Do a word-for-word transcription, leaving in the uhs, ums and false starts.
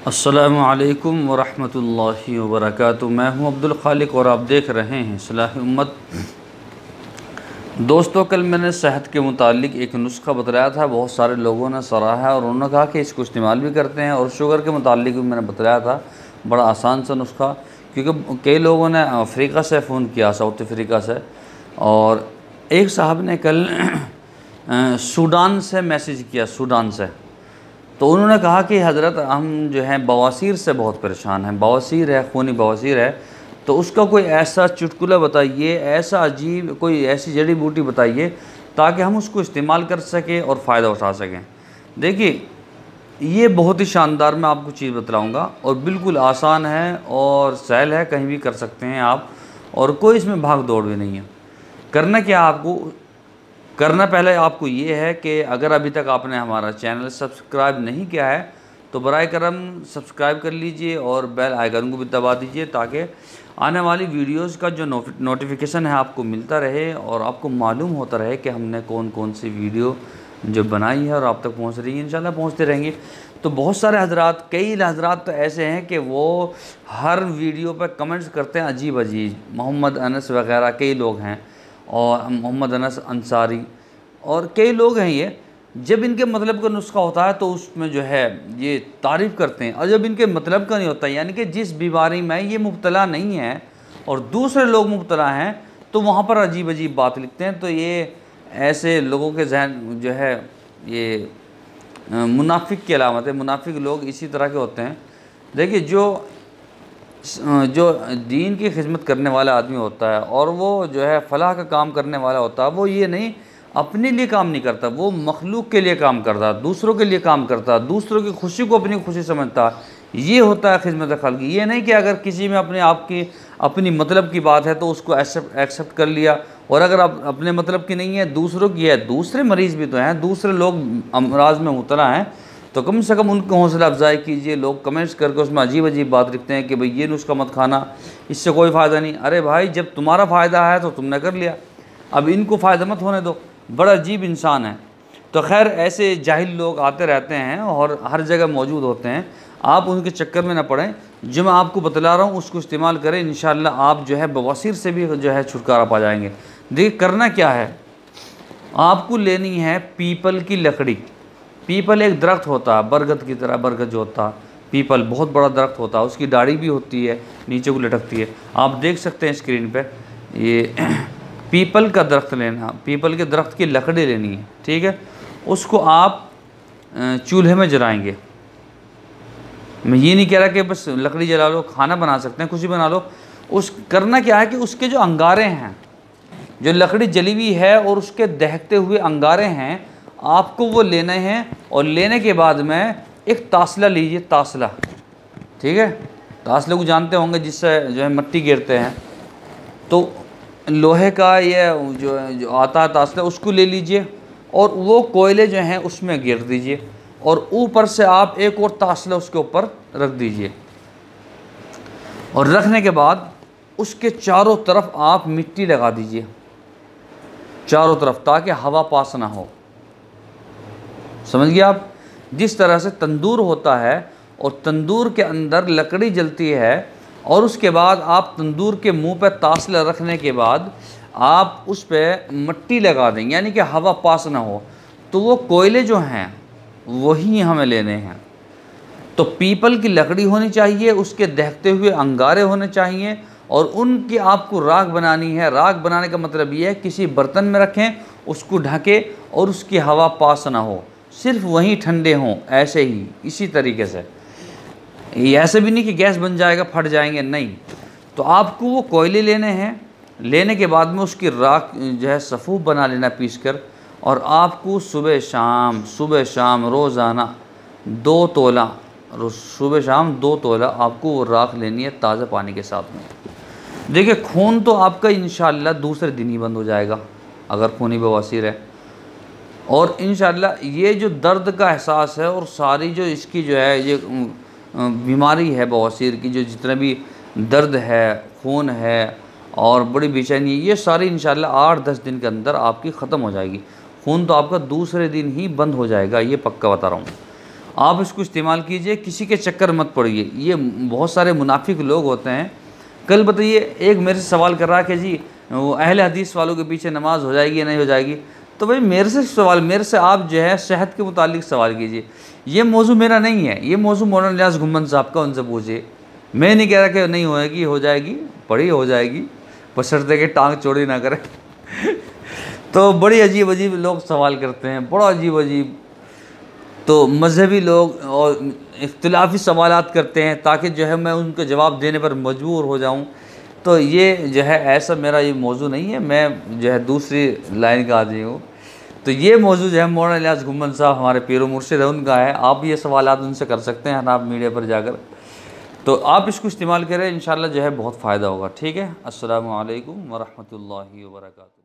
अस्सलामु अलैकुम वरहमतुल्लाहि वबरकातुहू। मैं हूं अब्दुल खालिक और आप देख रहे हैं इस्लाह उम्मत। दोस्तों, कल मैंने सेहत के मुतालिक एक नुस्खा बतलाया था, बहुत सारे लोगों ने सराहा है और उन्होंने कहा कि इसको इस्तेमाल भी करते हैं। और शुगर के मुतालिक भी मैंने बतलाया था, बड़ा आसान सा नुस्खा, क्योंकि कई लोगों ने अफ्रीका से फ़ोन किया, साउथ अफ्रीका से, और एक साहब ने कल सूडान से मैसेज किया, सूडान से। तो उन्होंने कहा कि हज़रत हम जो है बवासीर से बहुत परेशान हैं, बवासीर है, खूनी बवासीर है, तो उसका कोई ऐसा चुटकुला बताइए, ऐसा अजीब कोई ऐसी जड़ी बूटी बताइए ताकि हम उसको इस्तेमाल कर सकें और फ़ायदा उठा सकें। देखिए, ये बहुत ही शानदार मैं आपको चीज़ बतलाऊँगा और बिल्कुल आसान है और सहल है, कहीं भी कर सकते हैं आप, और कोई इसमें भाग दौड़ भी नहीं है। करना क्या आपको करना पहले आपको ये है कि अगर अभी तक आपने हमारा चैनल सब्सक्राइब नहीं किया है तो बराए करम सब्सक्राइब कर लीजिए और बेल आइकन को भी दबा दीजिए, ताकि आने वाली वीडियोस का जो नोटिफिकेशन है आपको मिलता रहे और आपको मालूम होता रहे कि हमने कौन कौन सी वीडियो जो बनाई है और आप तक पहुंच रही है। इंशाल्लाह पहुंचते रहेंगे। तो बहुत सारे हजरात, कई हजरात तो ऐसे हैं कि वो हर वीडियो पर कमेंट्स करते हैं अजीब अजीब, मोहम्मद अनस वगैरह कई लोग हैं, और मोहम्मद अनस अंसारी और कई लोग हैं। ये जब इनके मतलब का नुस्खा होता है तो उसमें जो है ये तारीफ़ करते हैं, और जब इनके मतलब का नहीं होता, यानी कि जिस बीमारी में ये मुब्तला नहीं है और दूसरे लोग मुब्तला हैं, तो वहाँ पर अजीब अजीब बात लिखते हैं। तो ये ऐसे लोगों के जहन जो है ये मुनाफिक की अलामत है। मुनाफिक लोग इसी तरह के होते हैं। देखिए, जो जो दीन की खिदमत करने वाला आदमी होता है और वो जो है फलाह का काम करने वाला होता है, वो ये नहीं अपने लिए काम नहीं करता, वो मखलूक के लिए काम करता, दूसरों के लिए काम करता, दूसरों की खुशी को अपनी खुशी समझता। ये होता है खिदमत खल्क़ी। ये नहीं कि अगर किसी में अपने आप की अपनी मतलब की बात है तो उसको एक्सेप्ट एक्सेप्ट कर लिया, और अगर आप अपने मतलब की नहीं है, दूसरों की है, दूसरे मरीज़ भी तो हैं, दूसरे लोग अमराज में मुबतला हैं, तो कम से कम उनको हौसला अफजाई कीजिए। लोग कमेंट्स करके उसमें अजीब अजीब बात लिखते हैं कि भाई ये नुस्खा मत खाना, इससे कोई फ़ायदा नहीं। अरे भाई, जब तुम्हारा फ़ायदा है तो तुमने कर लिया, अब इनको फ़ायदा मत होने दो। बड़ा अजीब इंसान है। तो खैर, ऐसे जाहिल लोग आते रहते हैं और हर जगह मौजूद होते हैं, आप उनके चक्कर में ना पड़ें। जो मैं आपको बतला रहा हूँ उसको इस्तेमाल करें, इंशाअल्लाह आप जो है बवासीर से भी जो है छुटकारा पा जाएंगे। देखिए, करना क्या है, आपको लेनी है पीपल की लकड़ी। पीपल एक दरख्त होता है, बरगद की तरह, बरगद जो होता है, पीपल बहुत बड़ा दरख्त होता है, उसकी डाढ़ी भी होती है, नीचे को लटकती है, आप देख सकते हैं स्क्रीन पे। ये पीपल का दरख्त लेना, पीपल के दरख्त की लकड़ी लेनी है, ठीक है। उसको आप चूल्हे में जलाएंगे। मैं ये नहीं कह रहा कि बस लकड़ी जला लो, खाना बना सकते हैं, कुछ भी बना लो। उस करना क्या है कि उसके जो अंगारे हैं, जो लकड़ी जली हुई है और उसके दहकते हुए अंगारे हैं, आपको वो लेने हैं। और लेने के बाद में एक तासला लीजिए, तासला, ठीक है। तासले को जानते होंगे, जिससे जो है मिट्टी गिरते हैं। तो लोहे का ये जो जो आता है तासला, उसको ले लीजिए और वो कोयले जो हैं उसमें गिर दीजिए, और ऊपर से आप एक और तासला उसके ऊपर रख दीजिए। और रखने के बाद उसके चारों तरफ आप मिट्टी लगा दीजिए, चारों तरफ, ताकि हवा पास ना हो। समझ गए आप? जिस तरह से तंदूर होता है और तंदूर के अंदर लकड़ी जलती है, और उसके बाद आप तंदूर के मुंह पे तासला रखने के बाद आप उस पर मिट्टी लगा देंगे, यानी कि हवा पास ना हो। तो वो कोयले जो हैं वही हमें लेने हैं। तो पीपल की लकड़ी होनी चाहिए, उसके दहकते हुए अंगारे होने चाहिए, और उनकी आपको राख बनानी है। राख बनाने का मतलब ये है किसी बर्तन में रखें, उसको ढकें और उसकी हवा पास ना हो, सिर्फ वहीं ठंडे हों, ऐसे ही, इसी तरीके से। ये ऐसे भी नहीं कि गैस बन जाएगा, फट जाएंगे, नहीं। तो आपको वो कोयले लेने हैं। लेने के बाद में उसकी राख जो है सफ़ूफ बना लेना पीस कर, और आपको सुबह शाम सुबह शाम रोज़ाना दो तोला सुबह शाम दो तोला आपको वो राख लेनी है, ताज़ा पानी के साथ में। देखिए, खून तो आपका इंशाअल्लाह दूसरे दिन ही बंद हो जाएगा अगर खूनी बवासीर है। और इंशाअल्लाह ये जो दर्द का एहसास है और सारी जो इसकी जो है ये बीमारी है बवासीर की, जो जितना भी दर्द है, खून है और बड़ी बेचैनी, ये सारी इंशाअल्लाह आठ दस दिन के अंदर आपकी ख़त्म हो जाएगी। खून तो आपका दूसरे दिन ही बंद हो जाएगा, ये पक्का बता रहा हूँ। आप इसको इस्तेमाल कीजिए, किसी के चक्कर मत पड़िए। ये बहुत सारे मुनाफिक लोग होते हैं। कल बताइए एक मेरे से सवाल कर रहा कि जी वो अहले हदीस वालों के पीछे नमाज हो जाएगी या नहीं हो जाएगी। तो भाई मेरे से सवाल, मेरे से आप जो है सेहत के मुतालिक सवाल कीजिए। ये मौजू मेरा नहीं है, ये मौजू मौलाना इलियास घुम्मन साहब का, उनसे पूछिए। मैं नहीं कह रहा कि नहीं होएगी, हो जाएगी, बड़ी हो जाएगी, बशर्ते कि टांग चौड़ी ना करे। तो बड़ी अजीब अजीब लोग सवाल करते हैं, बड़ा अजीब अजीब। तो मजहबी लोग और इख्तिलाफी सवालात करते हैं ताकि जो है मैं उनके जवाब देने पर मजबूर हो जाऊं। तो ये जो है ऐसा मेरा ये मौजू नहीं है, मैं जो है दूसरी लाइन का आदमी हूँ। तो ये मौजू जो है मौलाना इलियास घुम्मन साहब हमारे पीर व मुर्शिद है, उनका है। आप भी ये सवालात उनसे कर सकते हैं आप मीडिया पर जाकर। तो आप इसको इस्तेमाल करें, इंशाल्लाह जो है बहुत फ़ायदा होगा। ठीक है। अस्सलामु अलैकुम व रहमतुल्लाहि व बरकातुहू।